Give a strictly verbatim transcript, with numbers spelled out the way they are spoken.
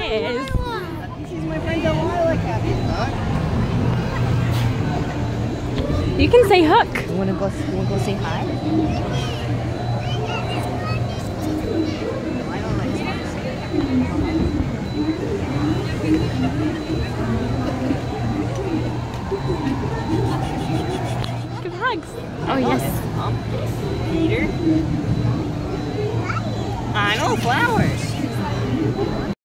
kiss. She's my friend Delilah, Captain Hook. You can say Hook. You wanna go, you wanna go say hi? Give hugs. Oh yes. Peter. I know flowers.